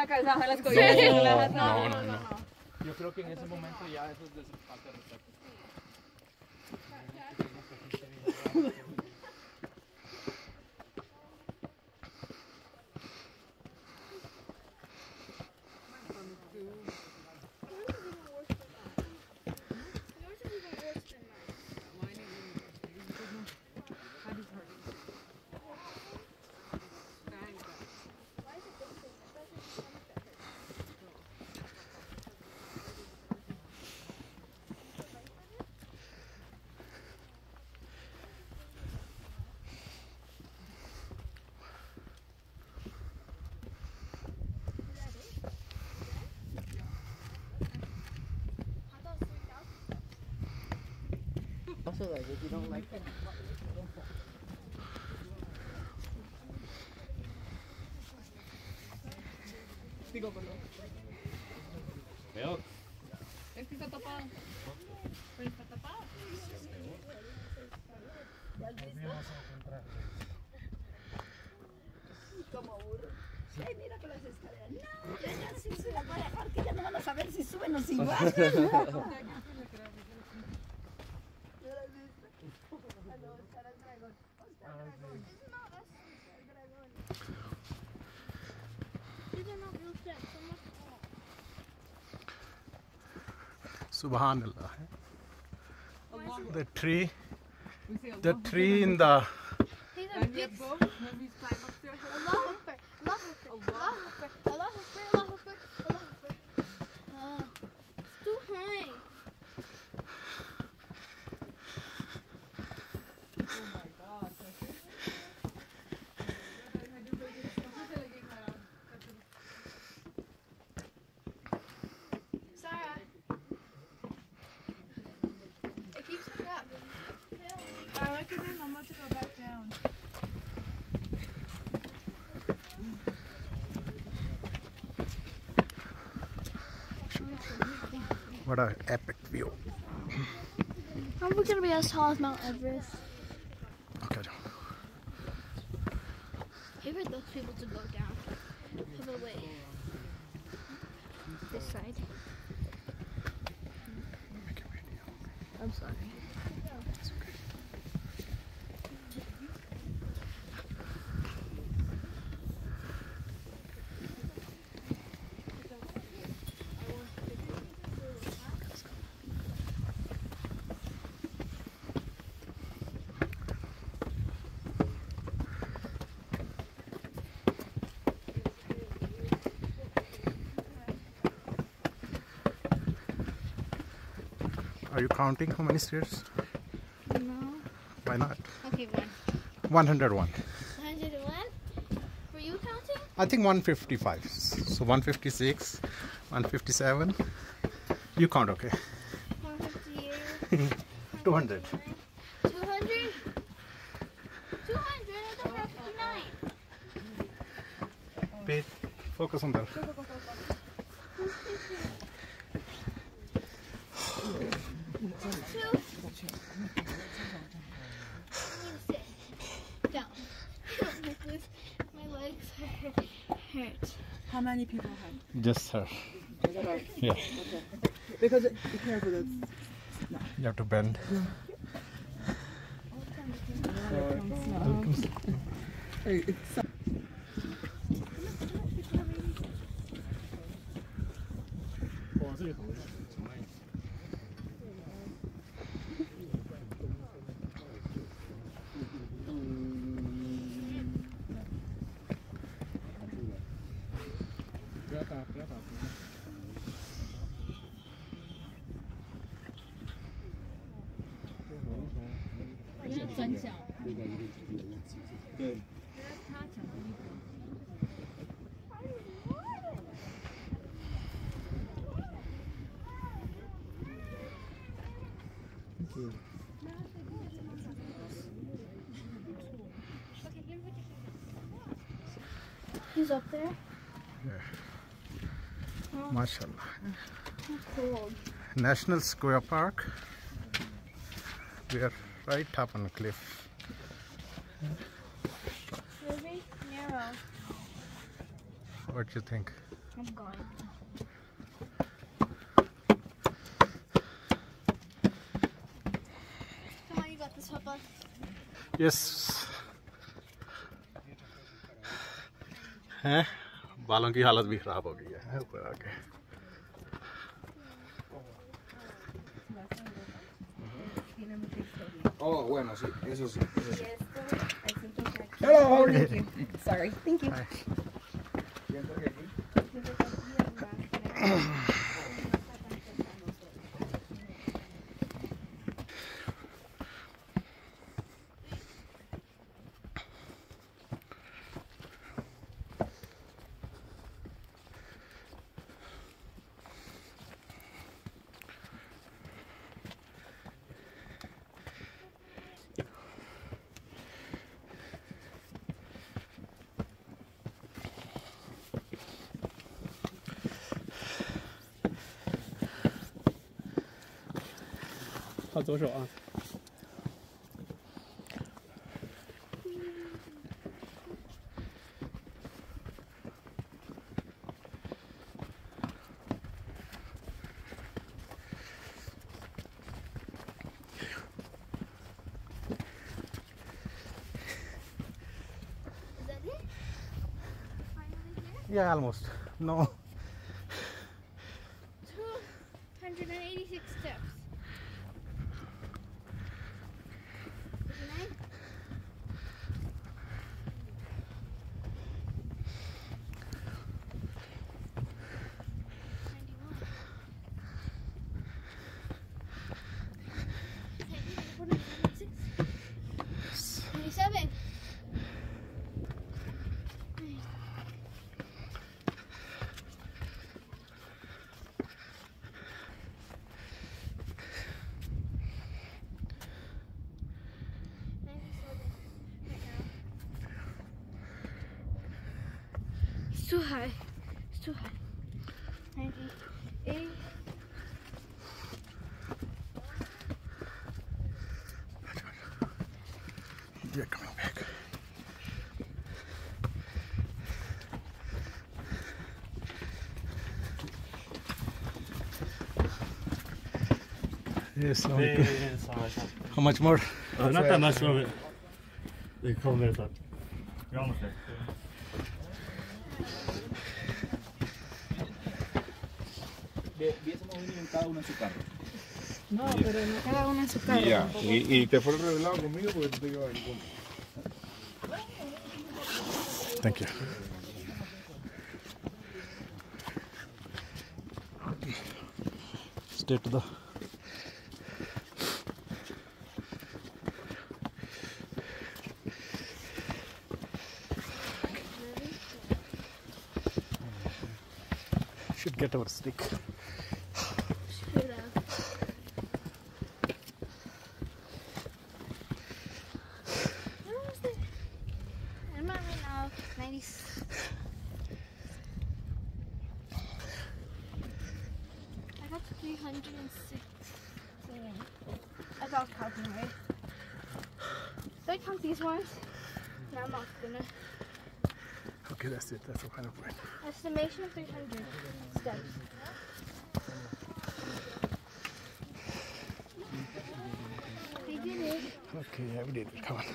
cabeza bajo las No, cobijas. no. Yo creo que en ese momento ya eso es de falta de respeto. Also, like, if you don't like it. Veo. Es que está tapado. Pero está tapado. Como burro. Ay, mira con las escaleras. No, ya sí se las voy a dejar, que ya no van a saber si suben o si bajan. Subhanallah. The tree in the what an epic view. How are we gonna be as tall as Mount Everest? Okay. Maybe those people to go down. Have a way. This side. I'm sorry. Are you counting how many stairs? No. Why not? Okay, 101. 101? Were you counting? I think 155. So 156, 157. You count, okay? 158. 200. 200? 200? I thought we were 59. Wait, focus on that. Down. My legs hurt. How many people have? Just her. Yeah. Okay. Because be careful. You have to bend. He's up there. Mashallah. Cold. National Square Park. We are right up on a cliff. Very narrow. What do you think? I'm going. Come on, you got this, Papa. Yes. हैं बालों की हालत भी खराब हो गई है ऊपर आके. Oh, bueno, sí, eso sí. Hello. Thank you. Sorry. Thank you. Hi. 靠左手啊。 Is that it? Finally here? Yeah, almost. No. 286 steps. 59? Seven. It's too high. It's too high. 98. They're coming back. Yes, okay. How much more? Not that much of it. They call it up. You're almost there. Hubiésemos venido cada uno en su carro. No, pero no cada uno en su carro. Ya, y te fueron revelados conmigo porque tú te ibas en contra. Thank you. Stay to the. Should get our stick. I'm not right now. 90. I got 306. I got counting, right? Did I count these ones? No, I'm not gonna. Okay, that's it. That's the final point. Estimation of 300 steps. I did it. Okay, yeah, we did it. Come on.